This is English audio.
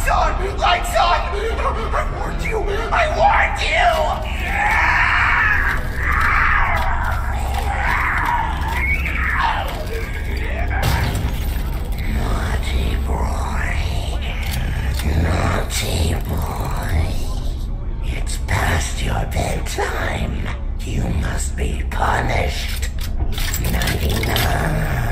on! Lights on! I warned you! I warned you! Naughty boy. Naughty boy. It's past your bedtime. You must be punished. 99.